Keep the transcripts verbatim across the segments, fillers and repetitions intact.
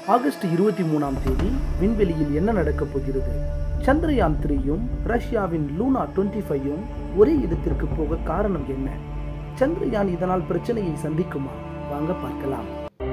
August இருபத்தி மூணாம் தேதி விண்வெளியில் என்ன நடக்கப் போகிறது? சந்திரயான் த்ரீயும் ரஷ்யாவின் லூனா டுவெண்ட்டி ஃபைவும் ஒரே இடத்திற்கு போக காரணம் என்ன? சந்திரயான் இதனால் பிரச்சனையை சந்திக்குமா? வாங்க பார்க்கலாம்.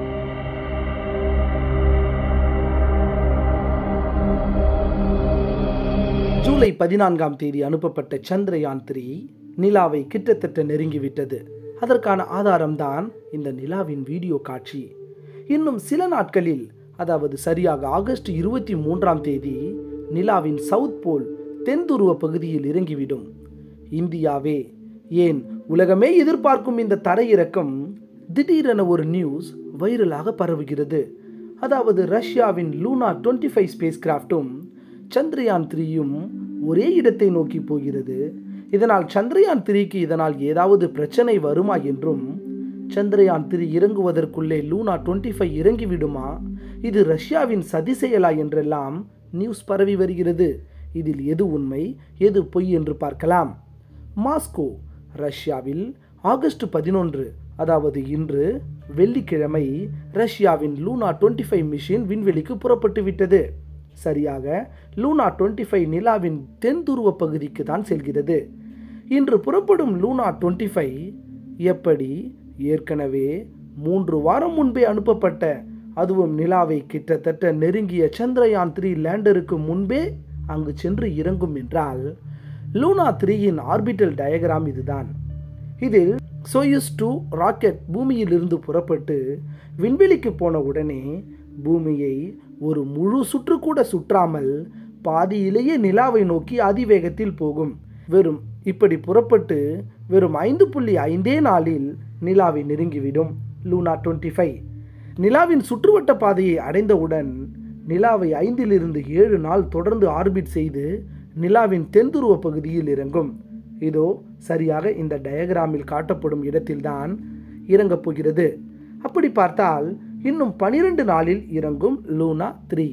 ஜூலை பதினான்காம் தேதி அனுப்பப்பட்ட சந்திரயான் த்ரீ நிலாவை கிட்டத்தட்ட நெருங்கிவிட்டது. அதற்கான ஆதாரம்தான் இந்த நிலாவின் வீடியோ காட்சி. இன்னும் சில நாட்களில், அதாவது சரியாக ஆகஸ்ட் இருபத்தி மூன்றாம் தேதி நிலாவின் சவுத் போல் தென் துருவ பகுதியில் இறங்கிவிடும். இந்தியாவே, ஏன் உலகமே எதிர்பார்க்கும் இந்த தரையிறக்கம் திடீரென ஒரு நியூஸ் வைரலாக பரவுகிறது. அதாவது ரஷ்யாவின் லூனா டுவெண்ட்டி ஃபைவ் ஸ்பேஸ் கிராஃப்டும் சந்திரயான் த்ரீயும் ஒரே இடத்தை நோக்கி போகிறது. இதனால் சந்திரயான் த்ரீக்கு இதனால் ஏதாவது பிரச்சனை வருமா என்றும், சந்திரயான் த்ரீ இறங்குவதற்குள்ளே லூனா டுவெண்ட்டி ஃபைவ் இறங்கிவிடுமா, இது ரஷ்யாவின் சதி செயலா என்றெல்லாம் நியூஸ் பரவி வருகிறது. இதில் எது உண்மை எது பொய் என்று பார்க்கலாம். மாஸ்கோ, ரஷ்யாவில் ஆகஸ்ட் பதினொன்று, அதாவது இன்று வெள்ளிக்கிழமை ரஷ்யாவின் லூனா டுவெண்ட்டி ஃபைவ் மிஷின் விண்வெளிக்கு புறப்பட்டு விட்டது. சரியாக லூனா டுவெண்ட்டி ஃபைவ் நிலாவின் தென் துருவ பகுதிக்கு தான் செல்கிறது. இன்று புறப்படும் லூனா டுவெண்ட்டி ஃபைவ் எப்படி ஏற்கனவே மூன்று வாரம் முன்பே அனுப்பப்பட்ட, அதுவும் நிலாவை கிட்டத்தட்ட நெருங்கிய சந்திரயான் த்ரீ லேண்டருக்கு முன்பே அங்கு சென்று இறங்கும் என்றால், லூனா த்ரீயின் ஆர்பிட்டல் டயக்ராம் இதுதான். இதில் சோயுஸ் டூ ராக்கெட் பூமியிலிருந்து புறப்பட்டு விண்வெளிக்கு போன உடனே பூமியை ஒரு முழு சுற்று கூட சுற்றாமல் பாதியிலேயே நிலாவை நோக்கி அதிவேகத்தில் போகும். வெறும் இப்படி புறப்பட்டு வெறும் ஐந்து புள்ளி ஐந்தே நாளில் நிலாவை நெருங்கிவிடும் லூனா டுவெண்ட்டி ஃபைவ். நிலாவின் சுற்றுவட்ட பாதையை அடைந்தவுடன் நிலாவை ஐந்திலிருந்து ஏழு நாள் தொடர்ந்து ஆர்பிட் செய்து நிலாவின் தென்துருவ பகுதியில் இறங்கும். இதோ சரியாக இந்த டயக்ராமில் காட்டப்படும் இடத்தில்தான் இறங்கப் போகிறது. அப்படி பார்த்தால் இன்னும் பனிரெண்டு நாளில் இறங்கும் லூனா த்ரீ.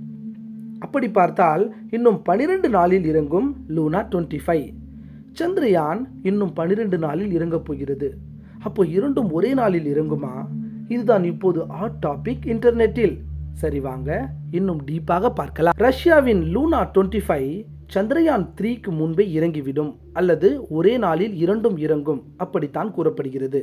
அப்படி பார்த்தால் இன்னும் பனிரெண்டு நாளில் இறங்கும் லூனா டுவெண்ட்டி ஃபைவ். சந்திரயான் இன்னும் பனிரெண்டு நாளில் இறங்கப் போகிறது. அப்போ இரண்டும் ஒரே நாளில் இறங்குமா? இதுதான் இப்போது ஹாட் டாபிக் இன்டர்நெட்டில். சரி, வாங்க இன்னும் டீப்பாக பார்க்கலாம். ரஷ்யாவின் லூனா டுவெண்ட்டி ஃபைவ் சந்திரயான் த்ரீக்கு முன்பே இறங்கிவிடும், அல்லது ஒரே நாளில் இரண்டும் இறங்கும், அப்படித்தான் கூறப்படுகிறது.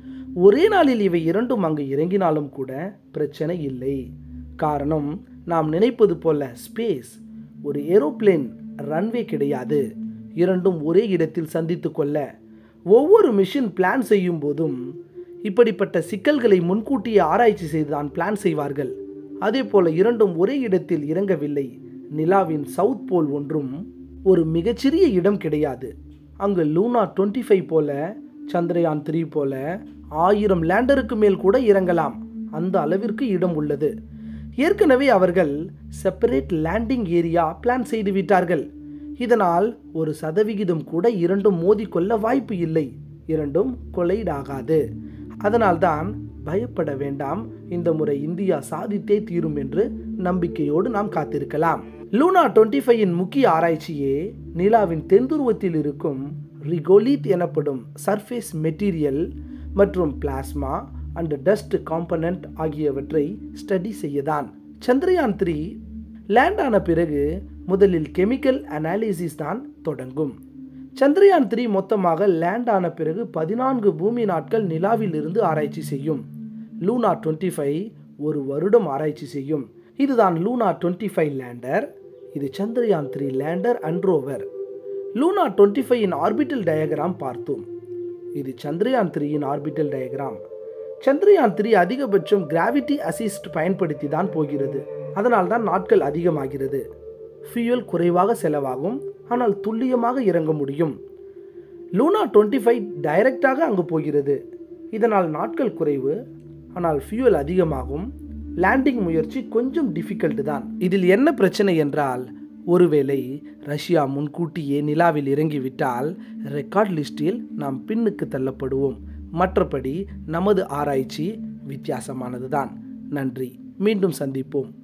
ஒரே நாளில் இவை இரண்டும் அங்கு இறங்கினாலும் கூட பிரச்சனை இல்லை. காரணம், நாம் நினைப்பது போல ஸ்பேஸ் ஒரு ஏரோப்ளேன் ரன்வே கிடையாது. இரண்டும் ஒரே இடத்தில் சந்தித்து கொள்ள ஒவ்வொரு மிஷின் பிளான் செய்யும் போதும் இப்படிப்பட்ட சிக்கல்களை முன்கூட்டியே ஆராய்ச்சி செய்துதான் பிளான் செய்வார்கள். அதே போல இரண்டும் ஒரே இடத்தில் இறங்கவில்லை. நிலாவின் சவுத் போல் ஒன்றும் ஒரு மிகச்சிறிய இடம் கிடையாது. அங்கு லூனா டுவெண்ட்டி ஃபைவ் போல சந்திரயான் த்ரீ போல ஆயிரம் லேண்டருக்கு மேல் கூட இறங்கலாம். அந்த அளவிற்கு இடம் உள்ளது. ஏற்கனவே அவர்கள் செப்பரேட் லேண்டிங் ஏரியா பிளான் செய்து விட்டார்கள். இதனால் ஒரு சதவிகிதம் கூட இரண்டும் மோதிக்கொள்ள வாய்ப்பு இல்லை. இரண்டும் கொலைட் ஆகாது. அதனால்தான் பயப்பட வேண்டாம், இந்த முறை இந்தியா சாதித்தே தீரும் என்று நம்பிக்கையோடு நாம் காத்திருக்கலாம். லூனா டுவெண்ட்டி ஃபைவின் முக்கிய ஆராய்ச்சியே நிலாவின் தென்துருவத்தில் இருக்கும் ரிகோலித் எனப்படும் சர்ஃபேஸ் மெட்டீரியல் மற்றும் பிளாஸ்மா அண்ட் டஸ்ட் காம்பனன்ட் ஆகியவற்றை ஸ்டடி செய்யதான். சந்திரயான் த்ரீ லேண்ட் ஆன பிறகு முதலில் கெமிக்கல் அனாலிசிஸ் தான் தொடங்கும். சந்திரயான் த்ரீ மொத்தமாக லேண்ட் ஆன பிறகு பதினான்கு பூமி நாட்கள் நிலாவில் இருந்து ஆராய்ச்சி செய்யும். லூனா டுவெண்ட்டி ஃபைவ் ஒரு வருடம் ஆராய்ச்சி செய்யும். இதுதான் லூனா டுவெண்ட்டி ஃபைவ் லேண்டர். இது Chandrayaan three lander and rover. Luna twenty five இன் ஆர்பிட்டல் டயக்ராம் பார்த்தோம். இது சந்திரயான் த்ரீயின் ஆர்பிட்டல் டயக்ராம். சந்திரயான் த்ரீ அதிகபட்சம் கிராவிட்டி அசிஸ்ட் பயன்படுத்தி தான் போகிறது. அதனால் தான் நாட்கள் அதிகமாகிறது. ஃபியூயல் குறைவாக செலவாகும், ஆனால் துல்லியமாக இறங்க முடியும். லூனா டுவெண்ட்டி ஃபைவ் டைரக்டாக அங்கு போகிறது. இதனால் நாட்கள் குறைவு, ஆனால் ஃபியூயல் அதிகமாகும். லேண்டிங் முயற்சி கொஞ்சம் டிஃபிகல்ட் தான். இதில் என்ன பிரச்சனை என்றால், ஒருவேளை ரஷ்யா முன்கூட்டியே நிலாவில் இறங்கிவிட்டால் ரெக்கார்ட் லிஸ்டில் நாம் பின்னுக்கு தள்ளப்படுவோம். மற்றபடி நமது ஆராய்ச்சி வித்தியாசமானதுதான். நன்றி, மீண்டும் சந்திப்போம்.